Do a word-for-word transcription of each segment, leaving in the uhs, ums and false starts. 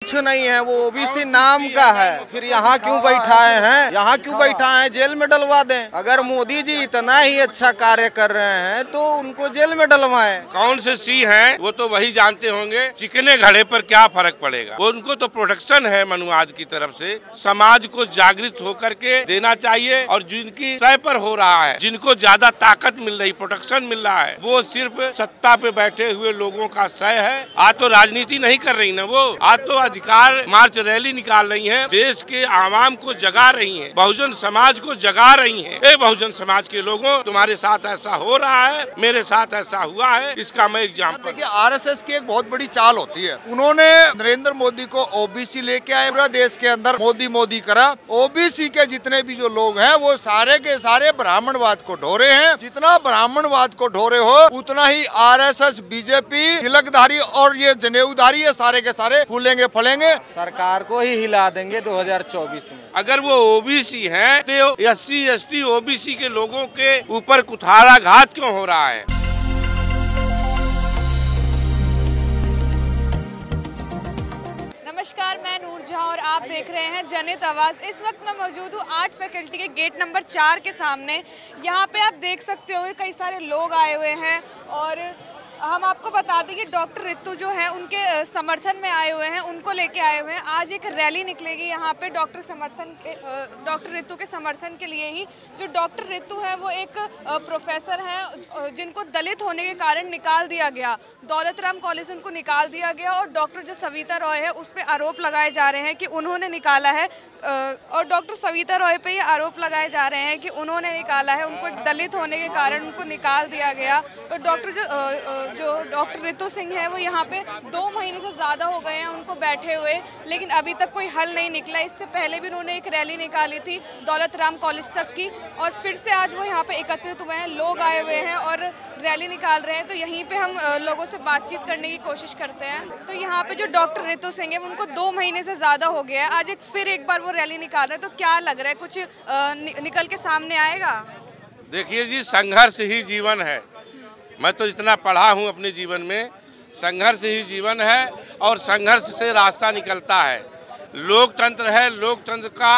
कुछ नहीं है, वो ओबीसी नाम का है। फिर यहाँ क्यों बैठाए हैं, यहाँ क्यों बैठाए हैं, जेल में डलवा दें। अगर मोदी जी इतना ही अच्छा कार्य कर रहे हैं तो उनको जेल में डलवाएं। कौन से सी हैं वो तो वही जानते होंगे, चिकने घड़े पर क्या फर्क पड़ेगा। वो उनको तो प्रोटेक्शन है मनुवाद की तरफ से, समाज को जागृत होकर के देना चाहिए। और जिनकी सह पर हो रहा है, जिनको ज्यादा ताकत मिल रही, प्रोटेक्शन मिल रहा है, वो सिर्फ सत्ता पे बैठे हुए लोगों का सह है। आज तो राजनीति नहीं कर रही ना, वो आज तो अधिकार मार्च रैली निकाल रही है, देश के आवाम को जगा रही है, बहुजन समाज को जगा रही है। ए बहुजन समाज के लोगों, तुम्हारे साथ ऐसा हो रहा है, मेरे साथ ऐसा हुआ है, इसका मैं एग्जाम्पल। देखिए, आरएसएस की एक बहुत बड़ी चाल होती है। उन्होंने नरेंद्र मोदी को ओबीसी लेके आए, पूरा देश के अंदर मोदी मोदी करा। ओबीसी के जितने भी जो लोग हैं वो सारे के सारे ब्राह्मणवाद को ढोरे हैं। जितना ब्राह्मणवाद को ढोरे हो उतना ही आरएसएस, बीजेपी, तिलकधारी और ये जनेऊधारी ये सारे के सारे फूलेंगे फलेंगे। सरकार को ही हिला देंगे दो हजार चौबीस में। अगर वो ओबीसी हैं तो S C S T OBC के लोगों के ऊपर कुठाराघात क्यों हो रहा है। नमस्कार, मैं नूर जहां और आप देख रहे हैं जनहित आवाज़। इस वक्त मैं मौजूद हूँ आर्ट फैकल्टी के गेट नंबर चार के सामने। यहाँ पे आप देख सकते हो कई सारे लोग आए हुए हैं और हम आपको बता दें कि डॉक्टर रितु जो है उनके समर्थन में आए हुए हैं, उनको लेके आए हुए हैं। आज एक रैली निकलेगी यहाँ पे डॉक्टर समर्थन के डॉक्टर रितु के समर्थन के लिए ही। जो डॉक्टर रितु है वो एक प्रोफेसर हैं जिनको दलित होने के कारण निकाल दिया गया, दौलत राम कॉलेज से उनको निकाल दिया गया। और डॉक्टर जो सविता रॉय है उस पर आरोप लगाए जा रहे हैं कि उन्होंने निकाला है, और डॉक्टर सविता रॉय पे ये आरोप लगाए जा रहे हैं कि उन्होंने निकाला है, उनको एक दलित होने के कारण उनको निकाल दिया गया। और डॉक्टर जो जो डॉक्टर रितु सिंह है वो यहाँ पे दो महीने से ज़्यादा हो गए हैं उनको बैठे हुए, लेकिन अभी तक कोई हल नहीं निकला। इससे पहले भी उन्होंने एक रैली निकाली थी दौलत राम कॉलेज तक की, और फिर से आज वो यहाँ पे एकत्रित हुए हैं, लोग आए हुए हैं और रैली निकाल रहे हैं। तो यहीं पे हम लोगों से बातचीत करने की कोशिश करते हैं। तो यहाँ पे जो डॉक्टर रितु सिंह है उनको दो महीने से ज़्यादा हो गया है, आज एक फिर एक बार वो रैली निकाल रहे हैं। तो क्या लग रहा है, कुछ नि, निकल के सामने आएगा? देखिए जी, संघर्ष ही जीवन है। मैं तो इतना पढ़ा हूँ अपने जीवन में, संघर्ष ही जीवन है और संघर्ष से रास्ता निकलता है। लोकतंत्र है, लोकतंत्र का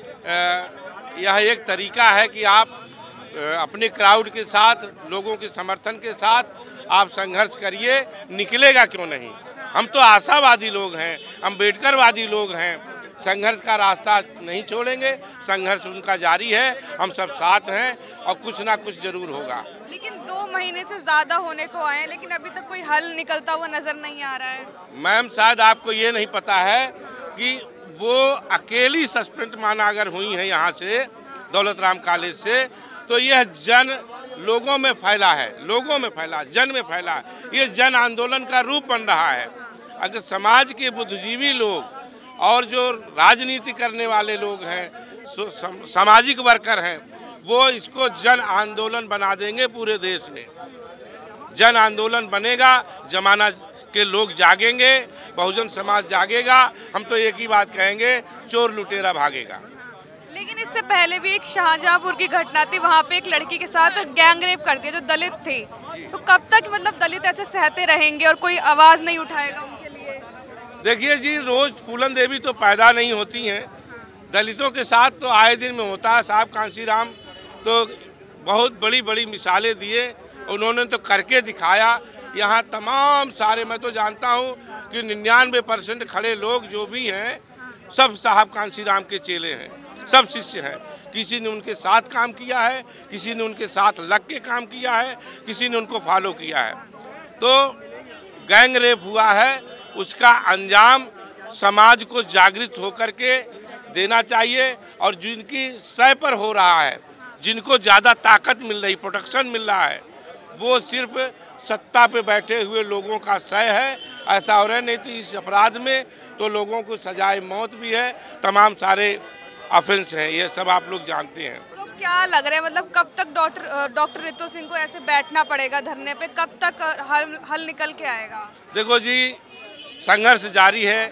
यह एक तरीका है कि आप अपने क्राउड के साथ, लोगों के समर्थन के साथ आप संघर्ष करिए, निकलेगा क्यों नहीं। हम तो आशावादी लोग हैं, अम्बेडकरवादी लोग हैं, संघर्ष का रास्ता नहीं छोड़ेंगे, संघर्ष उनका जारी है, हम सब साथ हैं और कुछ ना कुछ जरूर होगा। लेकिन दो महीने से ज़्यादा होने को आए लेकिन अभी तक कोई हल निकलता हुआ नज़र नहीं आ रहा है। मैम, शायद आपको ये नहीं पता है कि वो अकेली सस्पेंड माना अगर हुई है यहाँ से दौलत राम कॉलेज से, तो यह जन लोगों में फैला है, लोगों में फैला, जन में फैला है। ये जन आंदोलन का रूप बन रहा है। अगर समाज के बुद्धिजीवी लोग और जो राजनीति करने वाले लोग हैं, सम, सामाजिक वर्कर हैं, वो इसको जन आंदोलन बना देंगे। पूरे देश में जन आंदोलन बनेगा, जमाना के लोग जागेंगे, बहुजन समाज जागेगा। हम तो एक ही बात कहेंगे, चोर लुटेरा भागेगा। लेकिन इससे पहले भी एक शाहजहांपुर की घटना थी, वहाँ पे एक लड़की के साथ गैंग रेप कर दिया जो दलित थी। तो कब तक मतलब दलित ऐसे सहते रहेंगे और कोई आवाज़ नहीं उठाएगा उनके लिए? देखिए जी, रोज फूलन देवी तो पैदा नहीं होती हैं, दलितों के साथ तो आए दिन में होता है। साहब कांशीराम तो बहुत बड़ी बड़ी मिसालें दिए, उन्होंने तो करके दिखाया। यहाँ तमाम सारे, मैं तो जानता हूँ कि निन्यानवे परसेंट खड़े लोग जो भी हैं सब साहब कांशीराम के चेले हैं, सब शिष्य हैं। किसी ने उनके साथ काम किया है, किसी ने उनके साथ लग के काम किया है, किसी ने उनको फॉलो किया है। तो गैंग रेप हुआ है, उसका अंजाम समाज को जागृत होकर के देना चाहिए। और जिनकी सह पर हो रहा है, जिनको ज़्यादा ताकत मिल रही, प्रोटेक्शन मिल रहा है, वो सिर्फ सत्ता पे बैठे हुए लोगों का सह है। ऐसा हो रहा है, नहीं तो इस अपराध में तो लोगों को सजाए मौत भी है, तमाम सारे ऑफेंस हैं, ये सब आप लोग जानते हैं। तो क्या लग रहा है, मतलब कब तक डॉक्टर डॉक्टर रितु सिंह को ऐसे बैठना पड़ेगा धरने पे, कब तक हल हल निकल के आएगा? देखो जी, संघर्ष जारी है।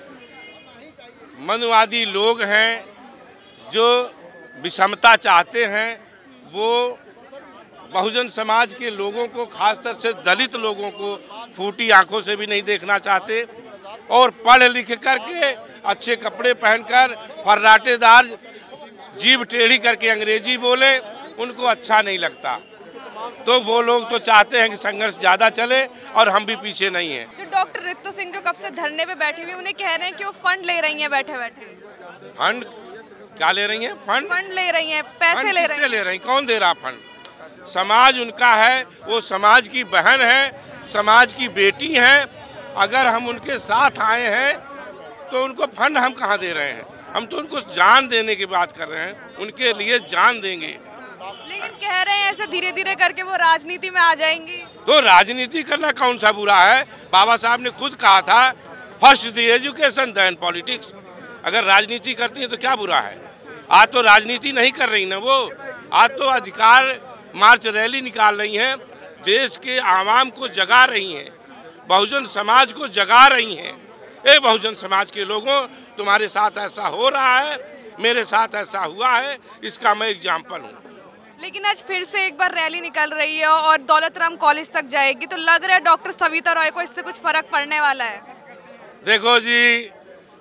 मनुवादी लोग हैं जो विषमता चाहते हैं, वो बहुजन समाज के लोगों को, खासतौर से दलित लोगों को फूटी आंखों से भी नहीं देखना चाहते। और पढ़ लिख करके अच्छे कपड़े पहनकर फर्राटेदार जीभ टेढ़ी करके अंग्रेजी बोले, उनको अच्छा नहीं लगता। तो वो लोग तो चाहते हैं कि संघर्ष ज़्यादा चले और हम भी पीछे नहीं हैं। जो डॉक्टर रितु सिंह जो कब से धरने पे बैठी हुई, उन्हें कह रहे हैं कि वो फंड ले रही हैं बैठे बैठे। फंड क्या ले रही हैं? फंड फंड ले रही हैं, पैसे ले रही हैं। ले रही हैं? कौन दे रहा फंड? समाज उनका है, वो समाज की बहन है, समाज की बेटी है। अगर हम उनके साथ आए हैं तो उनको फंड हम कहाँ दे रहे हैं? हम तो उनको जान देने की बात कर रहे हैं, उनके लिए जान देंगे। लेकिन कह रहे हैं ऐसे धीरे धीरे करके वो राजनीति में आ जाएंगी। तो राजनीति करना कौन सा बुरा है? बाबा साहब ने खुद कहा था, first the education then politics. अगर राजनीति करती है तो क्या बुरा है? आज तो राजनीति नहीं कर रही ना वो, आज तो अधिकार मार्च रैली निकाल रही हैं, देश के आवाम को जगा रही हैं, बहुजन समाज को जगा रही हैं। ए बहुजन समाज के लोगों, तुम्हारे साथ ऐसा हो रहा है, मेरे साथ ऐसा हुआ है, इसका मैं एग्जाम्पल हूँ। लेकिन आज फिर से एक बार रैली निकल रही है और दौलत राम कॉलेज तक जाएगी, तो लग रहा है डॉक्टर सविता रॉय को इससे कुछ फर्क पड़ने वाला है। देखो जी,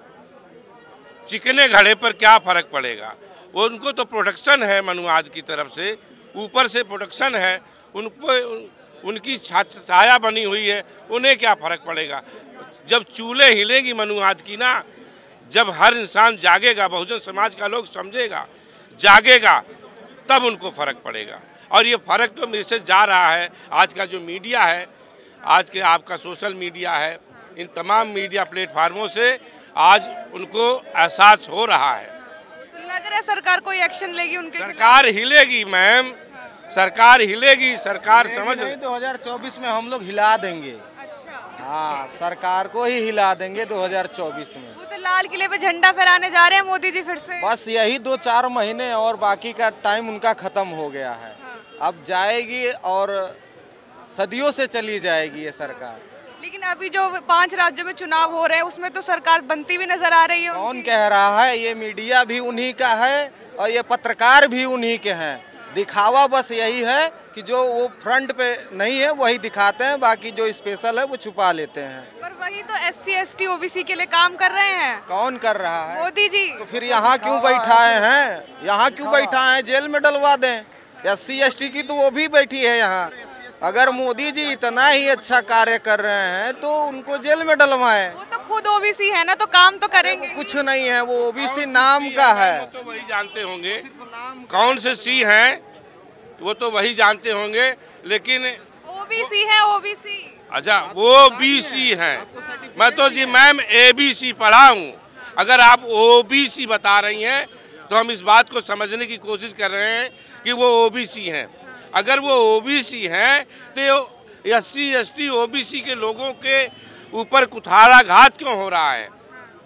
चिकने घड़े पर क्या फर्क पड़ेगा? वो उनको तो प्रोटेक्शन है मनुवाद की तरफ से, ऊपर से प्रोटेक्शन है, उनको उनकी छाया बनी हुई है, उन्हें क्या फर्क पड़ेगा? जब चूल्हे हिलेगी मनुवाद की ना, जब हर इंसान जागेगा, बहुजन समाज का लोग समझेगा, जागेगा, तब उनको फर्क पड़ेगा। और ये फर्क तो मेरे से जा रहा है। आज का जो मीडिया है, आज के आपका सोशल मीडिया है, इन तमाम मीडिया प्लेटफार्मों से आज उनको एहसास हो रहा है। तो लग रहा है सरकार कोई एक्शन लेगी उनके खिलाफ? सरकार हिलेगी मैम, सरकार हिलेगी, सरकार समझ। दो हज़ार चौबीस में हम लोग हिला देंगे। अच्छा, हाँ, सरकार को ही हिला देंगे दो हज़ार चौबीस में। वो तो लाल किले पे झंडा फहराने जा रहे हैं मोदी जी फिर से। बस यही दो चार महीने और बाकी का टाइम उनका खत्म हो गया है। हाँ। अब जाएगी और सदियों से चली जाएगी ये सरकार। लेकिन अभी जो पांच राज्यों में चुनाव हो रहे हैं उसमें तो सरकार बनती हुई नजर आ रही है। कौन कह रहा है? ये मीडिया भी उन्हीं का है और ये पत्रकार भी उन्हीं के हैं। दिखावा बस यही है कि जो वो फ्रंट पे नहीं है वही दिखाते हैं, बाकी जो स्पेशल है वो छुपा लेते हैं। पर वही तो S C S T O B C के लिए काम कर रहे हैं। कौन कर रहा है? मोदी जी। तो फिर यहाँ क्यों बैठाए हैं? यहाँ क्यों बैठाए हैं? जेल में डलवा दें। एस सी एस टी की तो वो भी बैठी है यहाँ। अगर मोदी जी इतना ही अच्छा कार्य कर रहे हैं तो उनको जेल में डलवाएं। वो तो खुद ओ बी सी है ना, तो काम तो करेंगे। कुछ नहीं है, वो ओ बी सी नाम का है। तो वही जानते होंगे कौन से सी हैं, वो तो वही जानते होंगे। लेकिन ओ बी सी है, ओ बी सी। अच्छा, वो बी सी हैं। मैं तो जी मैम ए बी सी पढ़ा हूँ। अगर आप ओ बी सी बता रही हैं तो हम इस बात को समझने की कोशिश कर रहे हैं कि वो ओ बी सी हैं। अगर वो ओ बी सी हैं तो S C S T O B C के लोगों के ऊपर कुठाराघात क्यों हो रहा है?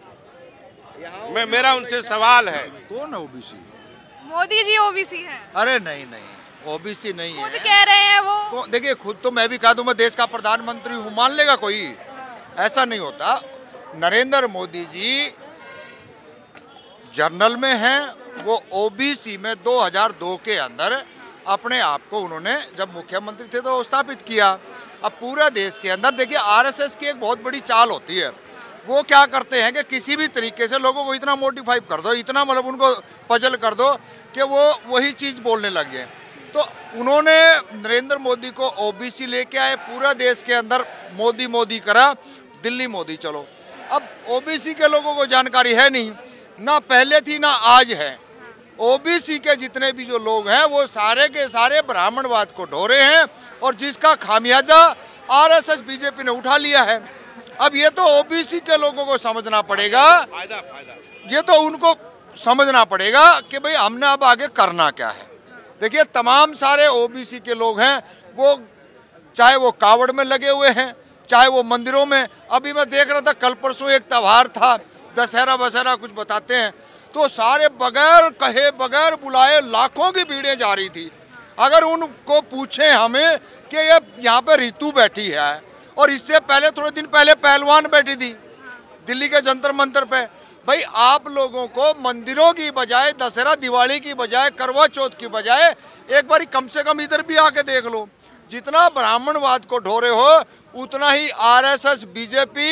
मैं मेरा उनसे सवाल है। कौन है O B C? Modi ji O B C है। अरे नहीं नहीं, ओ बी सी नहीं है। खुद कह रहे हैं वो। देखिए, खुद तो मैं भी कह दूं मैं देश का प्रधानमंत्री हूँ, मान लेगा कोई? ऐसा नहीं होता। नरेंद्र मोदी जी जर्नल में हैं, वो ओ बी सी में दो हज़ार दो के अंदर अपने आप को उन्होंने जब मुख्यमंत्री थे तो स्थापित किया। अब पूरा देश के अंदर देखिए, आर एस एस की एक बहुत बड़ी चाल होती है। वो क्या करते हैं कि किसी भी तरीके से लोगों को इतना मोटिफाई कर दो, इतना मतलब उनको पजल कर दो कि वो वही चीज़ बोलने लग जाए। तो उन्होंने नरेंद्र मोदी को ओ बी सी लेके आए, पूरा देश के अंदर मोदी मोदी करा, दिल्ली मोदी चलो। अब ओ बी सी के लोगों को जानकारी है नहीं, ना पहले थी ना आज है। ओ बी सी के जितने भी जो लोग हैं वो सारे के सारे ब्राह्मणवाद को ढोरे हैं और जिसका खामियाजा R S S B J P ने उठा लिया है। अब ये तो ओ बी सी के लोगों को समझना पड़ेगा, फायदा फायदा ये तो उनको समझना पड़ेगा कि भाई हमने अब आगे करना क्या है। देखिए, तमाम सारे ओ बी सी के लोग हैं, वो चाहे वो कावड़ में लगे हुए हैं, चाहे वो मंदिरों में। अभी मैं देख रहा था, कल परसों एक त्यौहार था, दशहरा वशहरा कुछ बताते हैं, तो सारे बगैर कहे बगैर बुलाए लाखों की भीड़ें जा रही थी। अगर उनको पूछें हमें कि ये यहाँ पे ऋतु बैठी है और इससे पहले थोड़े दिन पहले पहलवान बैठी थी दिल्ली के जंतर मंतर पे, भाई आप लोगों को मंदिरों की बजाय, दशहरा दिवाली की बजाय, करवा चौथ की बजाय एक बार कम से कम इधर भी आके देख लो। जितना ब्राह्मणवाद को ढोरे हो उतना ही R S S B J P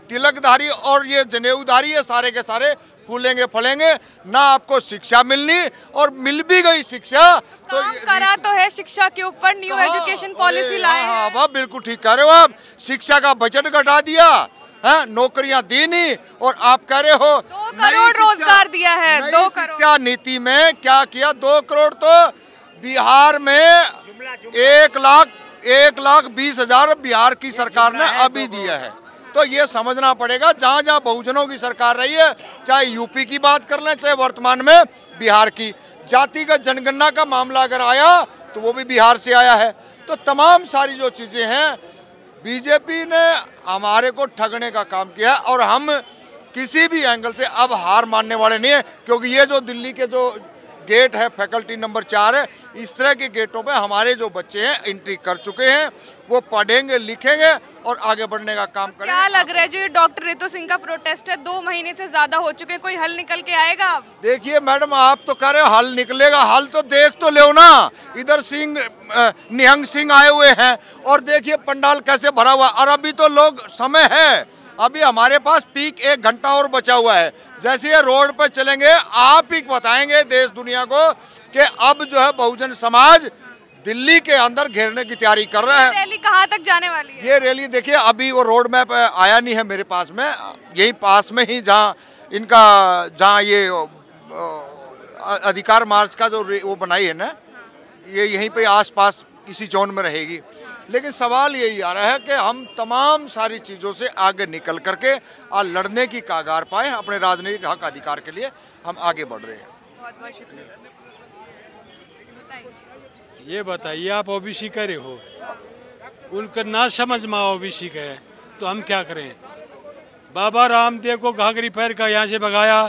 तिलकधारी और ये जनेऊधारी है, सारे के सारे फूलेंगे फलेंगे ना। आपको शिक्षा मिलनी, और मिल भी गई शिक्षा तो काम करा तो है शिक्षा के ऊपर, न्यू एजुकेशन पॉलिसी लाए हैं। हाँ, वाह, बिल्कुल ठीक कह रहे हो आप। शिक्षा का बजट घटा दिया है, नौकरियां दी नहीं, और आप कह रहे हो दो करोड़ रोजगार दिया है। दो करोड़ शिक्षा नीति में क्या किया? दो करोड़ तो बिहार में एक लाख एक लाख बीस हजार बिहार की सरकार ने अभी दिया है। तो ये समझना पड़ेगा, जहाँ जहाँ बहुजनों की सरकार रही है, चाहे यूपी की बात कर लें, चाहे वर्तमान में बिहार की, जातिगत जनगणना का मामला अगर आया तो वो भी बिहार से आया है। तो तमाम सारी जो चीज़ें हैं, बीजेपी ने हमारे को ठगने का काम किया, और हम किसी भी एंगल से अब हार मानने वाले नहीं है, क्योंकि ये जो दिल्ली के जो गेट है, फैकल्टी नंबर चार है, इस तरह के गेटों पे हमारे जो बच्चे हैं एंट्री कर चुके हैं, वो पढ़ेंगे लिखेंगे और आगे बढ़ने का काम करेंगे। क्या लग रहा है जो ये डॉक्टर रितु सिंह का प्रोटेस्ट है, दो महीने से ज्यादा हो चुके हैं, कोई हल निकल के आएगा? देखिए मैडम, आप तो कह रहे हो हल निकलेगा, हल तो देख तो लो ना। इधर सिंह निहंग सिंह आए हुए हैं, और देखिए पंडाल कैसे भरा हुआ। और अभी तो लोग समय है, अभी हमारे पास पीक एक घंटा और बचा हुआ है। जैसे ये रोड पर चलेंगे, आप ही बताएंगे देश दुनिया को कि अब जो है बहुजन समाज दिल्ली के अंदर घेरने की तैयारी कर रहा है। रैली कहाँ तक जाने वाली है? ये रैली देखिए, अभी वो रोड मैप आया नहीं है मेरे पास में, यही पास में ही जहाँ इनका जहाँ ये अधिकार मार्च का जो वो बनाई है ना, ये यहीं पे आसपास इसी जोन में रहेगी। लेकिन सवाल यही आ रहा है कि हम तमाम सारी चीज़ों से आगे निकल करके आज लड़ने की कागार पाए, अपने राजनीतिक हक अधिकार के लिए हम आगे बढ़ रहे हैं। बहुत बहुत शुक्रिया। ये बताइए, आप ओबीसी करे हो, उनका ना समझ में ओबीसी का है तो हम क्या करें? बाबा रामदेव को घाघरी पैर का यहाँ से भगाया,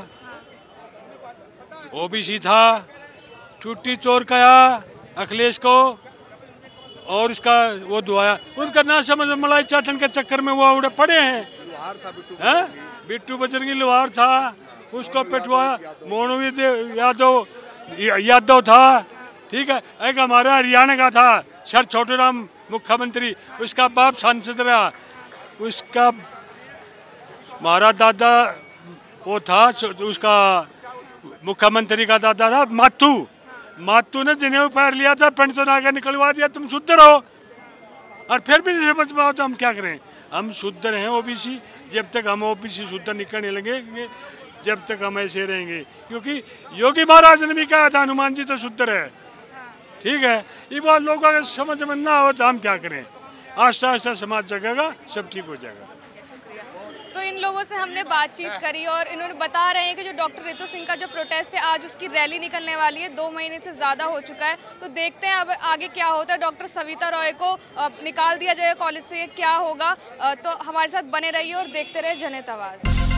ओबीसी था। छुट्टी चोर कया अखिलेश को, और उसका वो दुआया, उनका ना समझ में मलाई चाटन के चक्कर में वो उड़े पड़े हैं। हैं? बिट्टू बजरंगी लोहार था, उसको पेटवाया। मोनू यादव यादव था, ठीक है। एक हमारा हरियाणा का था सर छोटे राम मुख्यमंत्री, उसका बाप सांसद रहा, उसका हमारा दादा वो था, उसका मुख्यमंत्री का दादा था माथू। माथू ने जनेऊ पैर लिया था, पेंट तो नागा निकलवा दिया, तुम शुद्ध रहो, और फिर भी नहीं समझ पाओ तो हम क्या करें? हम शुद्ध रहें ओबीसी, जब तक हम ओबीसी शुद्ध निकलने लगेंगे, जब तक हम ऐसे रहेंगे। क्योंकि योगी महाराज ने भी कहा था हनुमान जी तो शुद्ध रहे, ठीक है। ये बात लोगों को समझ में ना हो तो हम क्या करें? आस्ता आस्ता समाज जगेगा, सब ठीक हो जाएगा। तो इन लोगों से हमने बातचीत करी, और इन्होंने बता रहे हैं कि जो डॉक्टर रितु सिंह का जो प्रोटेस्ट है, आज उसकी रैली निकलने वाली है। दो महीने से ज़्यादा हो चुका है, तो देखते हैं अब आगे क्या होता है। डॉक्टर सविता रॉय को निकाल दिया जाएगा कॉलेज से, क्या होगा? तो हमारे साथ बने रहिए और देखते रहे जनहित आवाज़।